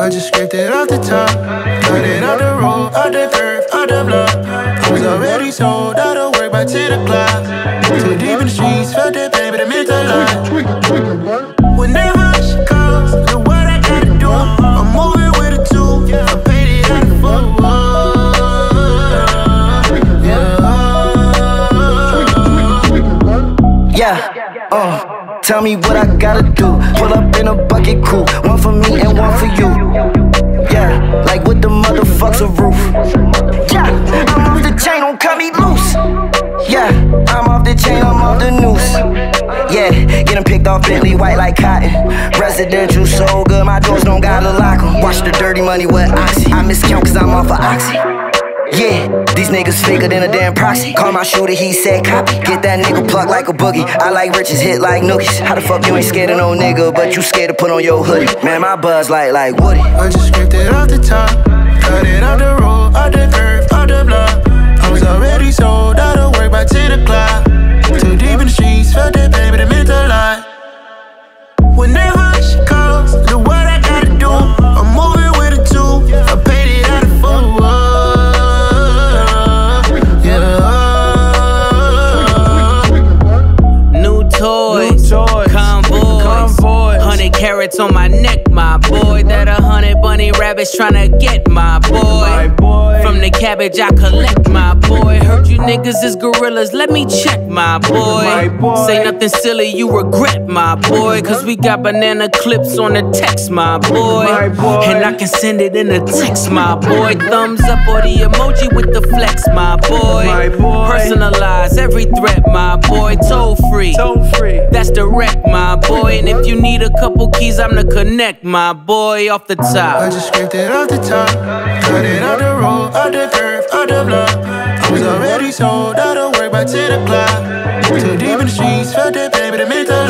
I just scraped it off the top, cut it out the road, out the curve, out the block. I was already sold out of work by 10 o'clock. Too deep in the streets, felt that baby, the mental lie. Whenever she calls, look what I gotta do. I'm moving with a two, I paid it out the full. Yeah, tell me what I gotta do. Pull up in a bucket crew, one for me and one for you. Yeah, like with the motherfuckers a roof. Yeah, I'm off the chain, don't cut me loose. Yeah, I'm off the chain, I'm off the noose. Yeah, getting picked off Bentley, white like cotton. Residential so good, my doors don't gotta lock 'em. Watch the dirty money with Oxy. I miscount cause I'm off of Oxy. Yeah, these niggas faker than a damn proxy. Call my shooter, he said copy. Get that nigga plucked like a boogie. I like riches, hit like nookies. How the fuck you ain't scared of no nigga, but you scared to put on your hoodie? Man, my buzz like Woody. I just scraped it off the top, cut it out the road, out the curve, out the block. I was already sold out of work by 10 o'clock. Too deep in the streets, felt that baby, the mental lie. Whenever she calls, look what I gotta do. I'm moving with a two, I paid it out of full. Convoys, 100 carats on my neck, my boy. That 100 bunny rabbits tryna get my boy. From the cabbage I collect, my boy. Heard you niggas is gorillas, let me check, my boy. Say nothing silly, you regret, my boy. Cause we got banana clips on the text, my boy. And I can send it in a text, my boy. Thumbs up or the emoji with the flex, my boy. Personalize every threat, my boy. Toll free, that's direct, my boy. And if you need a couple keys, I'm the connect, my boy. Off the top, I just scraped it off the top, cut it out the road, out the curve, out the block. I was already sold out of work by 10 o'clock. Too deep in the streets, felt that baby, the mental